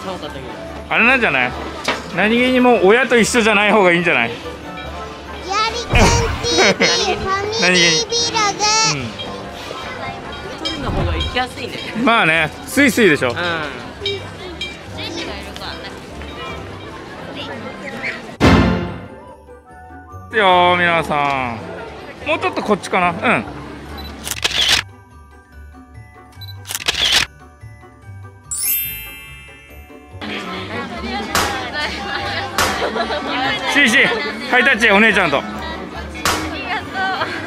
寒かったけど。 あれなんじゃない？何気にも親と一緒じゃない方がいいんじゃない？ やりくん TV ファミリービログ。 一人の方が行きやすいね。 まあね、スイスイでしょ。 うん。 よー皆さん、もうちょっとこっちかな。うん。シーシー、ハイタッチお姉ちゃんと。 ありがとう。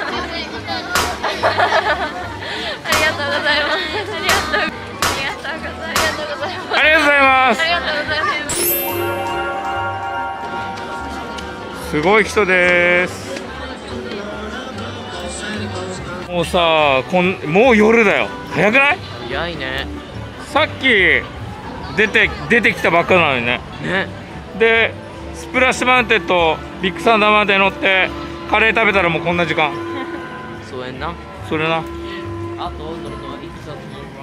ありがとうございます。ありがとうございます。 ありがとうございます。 ありがとうございます。 すごい人です。もうさ、もう夜だよ。早くない？ 早いね。 さっき出てきたばっかなのにね。 ね。 で、スプラッシュマウンテンとビッグサンダーマウンテン乗ってカレー食べたらもうこんな時間。 そうやんな。 それな。 あと乗るのはイッツア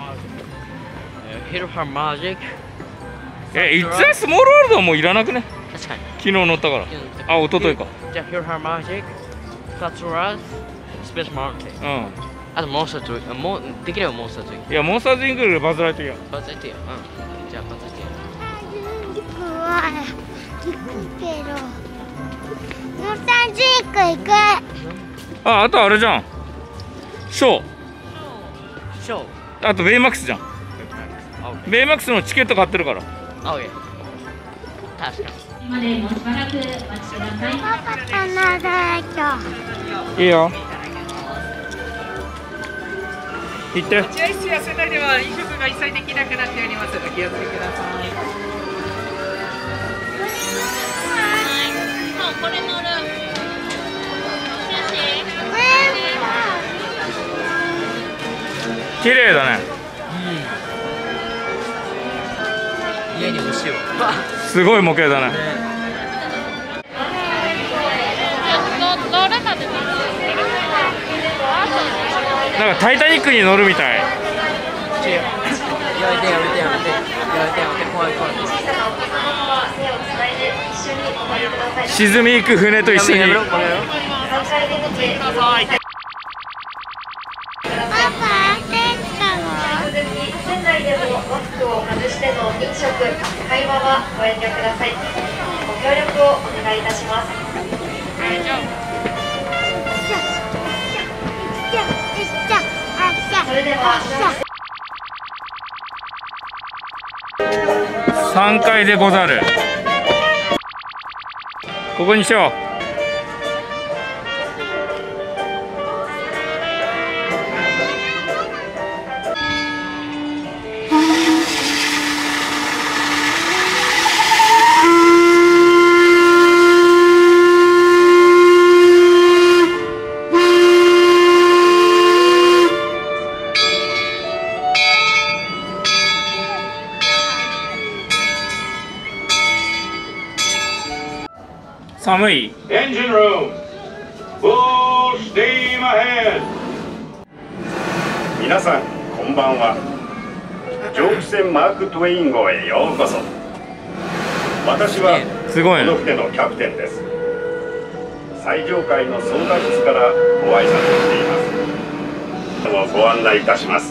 ヒルハーマジック。 イッツアスモールワールドはもういらなくね？ 確かに。 昨日乗ったから。あ、一昨日か。 じゃあヒルハーマジック、カツラス、スペースマウンテン。 うん。 あとモンスターズインク。もうできればモンスターズインク。 いや、モンスターズインクよりバズライトイヤー。 バズライトイヤー。うん。じゃあバズライトイヤー。 怖い。行くけど。モンスターズインク行く。 あとあれじゃん。ショー。 ショー。 あとベイマックスじゃん。ベイマックスのチケット買ってるから。 あ、オッケー。確かに。 までもしばらくお待ちください。 パパとならと。 いいよ。行って。 待合室や船内では飲食が一切できなくなっておりますのでお気をつけください。 もうこれ乗る。 綺麗だね。 家に欲しいわ。 すごい模型だね。 乗るまでなんかタイタニックに乗るみたい。 やめてやめてやめてやめてやめて怖い怖い。 沈みゆく船と一緒に。 パパ焦ったの？ 船内でもマスクを外しての飲食、会話はご遠慮ください。ご協力をお願いいたします。それでは 3階でござる。ここにしよう。寒い。 Engine room, full steam ahead. 皆さんこんばんは。蒸気船マーク・トウェイン号へようこそ。私はすごいね。 この船のキャプテンです。最上階の操舵室からご挨拶をしています。ご案内いたします。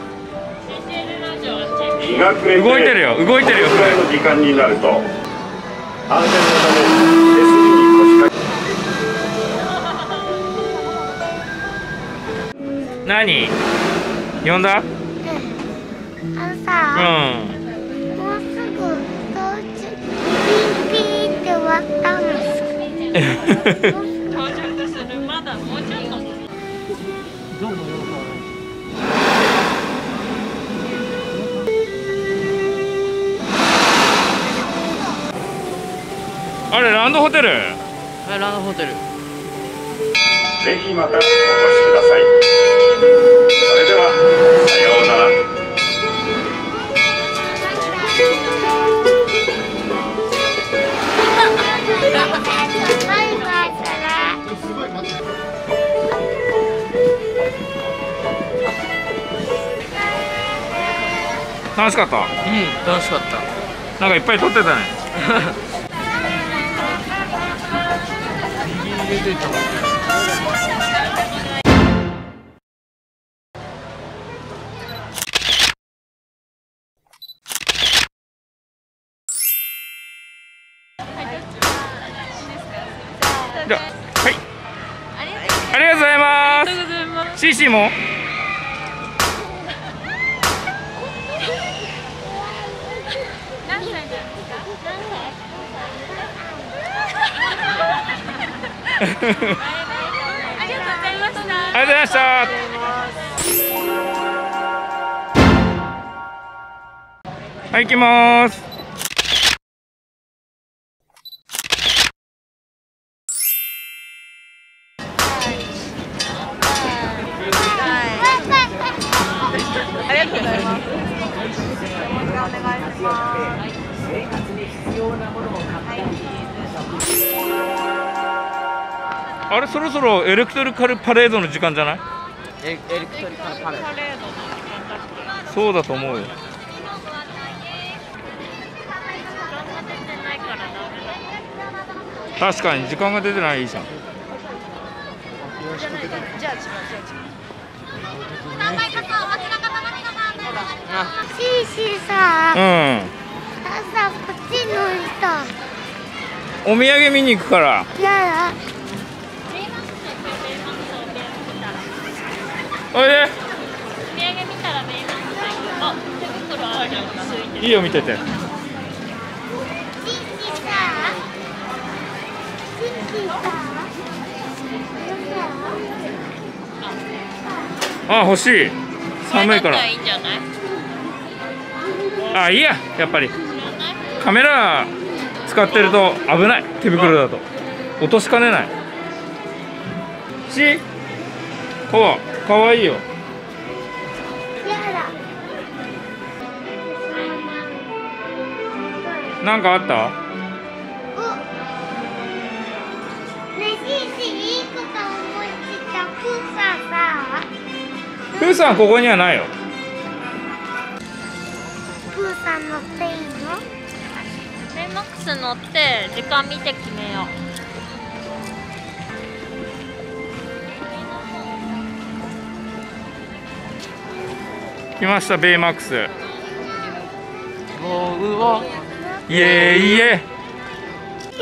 日が暮れて動いてるよ動いてるよ。 このくらいの時間になると安全のため手すりに腰掛け。 何？呼んだ？ あのさ、もうすぐ到着。ピーって終わったんです。 到着する。まだもうちょっと。 あれランドホテル。 はい、ランドホテル。 ぜひまたお越しください。それではさようなら。 楽しかった。 うん、楽しかった。 なんかいっぱい撮ってたね。じゃあ、はい。ありがとうございます。CC も。 何歳なんですか？ありがとうございました。 ありがとうございました。はい、行きます。 ありがとうございます。 あれ、そろそろエレクトリカルパレードの時間じゃない？ エレクトリカルパレード。 そうだと思うよ。確かに時間が出てない。いいじゃん。 シーシーさ、 うん。 朝こっちの人。 お土産見に行くから。 やだ。 おいで。 お土産見たらベイマックス行く。あ、手袋あるよ。 いいよ、見てて。 シーシーさ、シーシーさ。 あ、欲しい。寒いから。 いいんじゃない？ あ、いいや、やっぱり。カメラ使ってると危ない。手袋だと。落としかねない。ほら、かわいいよ。 やだ。 なんかあった？ お。ね、シーシーいいこと思いついた。プーさんさ。 プーさんここにはないよ。 プーさん乗っていいの？ ベイマックス乗って時間見て決めよう。 来ました、ベイマックス。 もうわ。 イエーイイエー。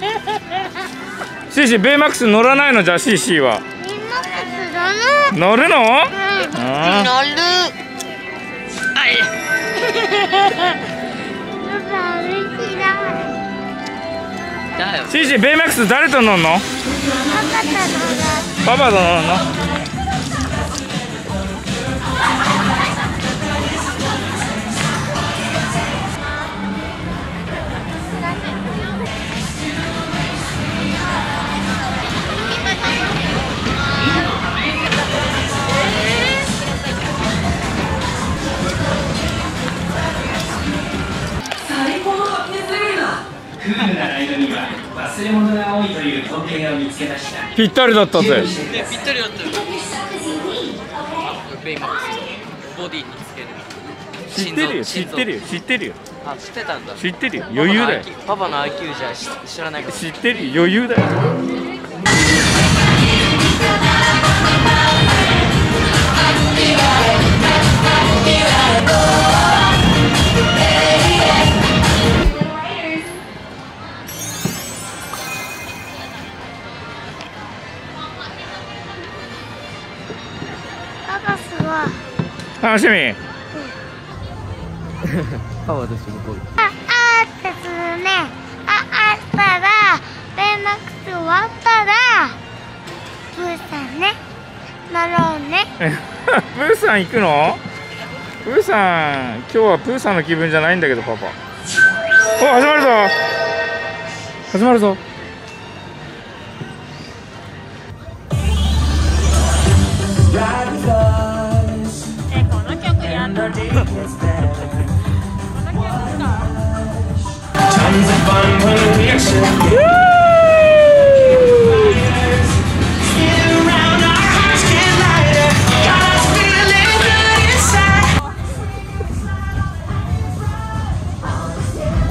シーシー、ベイマックス乗らないの？じゃあシーシーは。 ベイマックスだ乗るの？ な。 あ乗る。 だよ。 シーシー、ベイマックス誰と乗るの？パパと乗るの？ クールなライドには忘れ物が多いという統計を見つけました。 ぴったりだったぜ。 ぴったりだったよ。 ベイマックスボディにつける。 知ってるよ、知ってるよ、知ってるよ。 あ、知ってたんだ。 知ってるよ、余裕だよ。 パパの IQ じゃ知らないこと。 知ってるよ、余裕だよ。 パパすごい。 楽しみ。 パパと仕事。 あってするね。あったらベイマックス終わったらプーさんね乗ろうね。 プーさん行くの？プーさん、今日はプーさんの気分じゃないんだけど、パパ。お、始まるぞ。始まるぞ。 この曲やった。 あ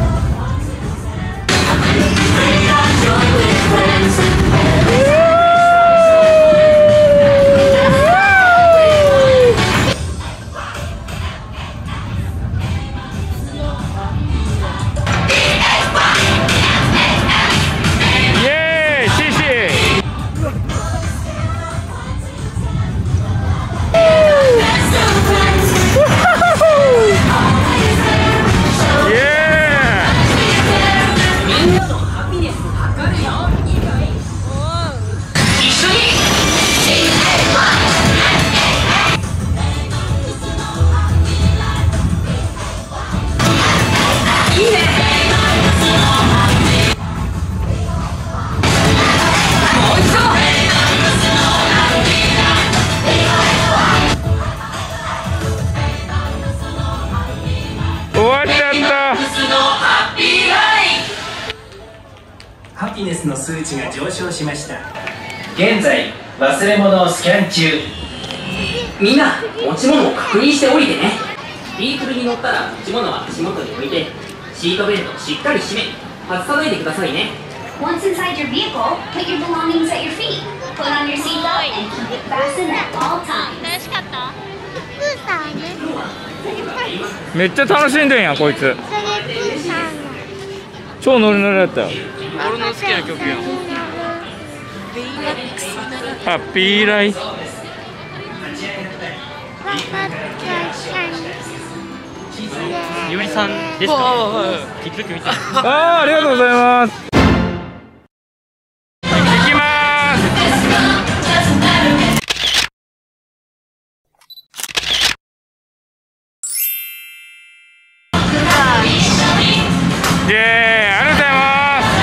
ハピネスの数値が上昇しました。現在忘れ物をスキャン中。 みんな持ち物を確認して降りてね。ビークルに乗ったら持ち物は足元に置いて、シートベルトをしっかり締め外さないでくださいね。 Once inside your vehicle, put your belongings at your feet. Put on your seatbelt and keep it fastened at all times. 楽しかった？ プーさんね。 めっちゃ楽しんでんやこいつ。 それプーさんが。 超ノリノリだったよ。 俺の好きな曲やん。 ハッピーライ。 ゆりさんですか？TikTok 見て。 ありがとうございます。行きます。イエーイ、ありがとうございます。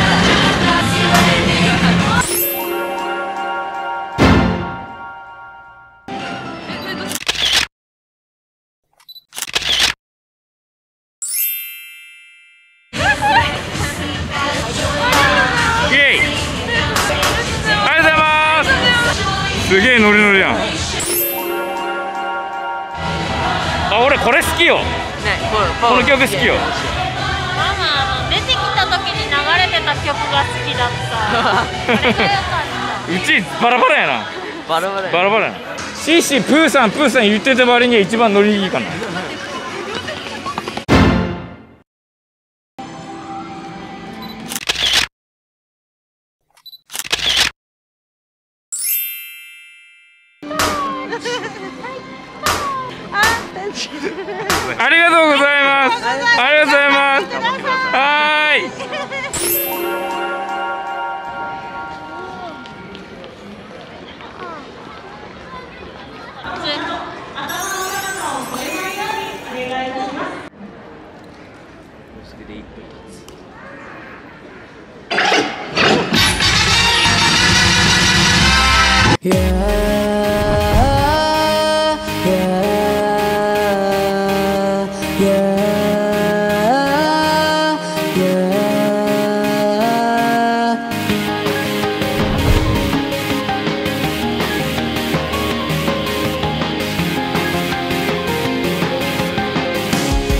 イエーイ、ありがとうございます。すげえノリノリやん。あ、俺これ好きよ。 ね、 この曲好きよ。 ママ出てきた時に流れてた曲が好きだった。それが良かった。 うちバラバラやな。 バラバラや。 バラバラやな。シーシープーさん言ってた割には一番ノリいいかな。ありがとうございます。ありがとうございます。はーい。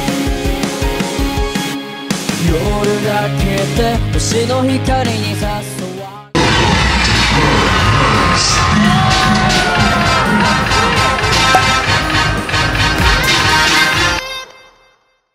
夜が明けて星の光にさす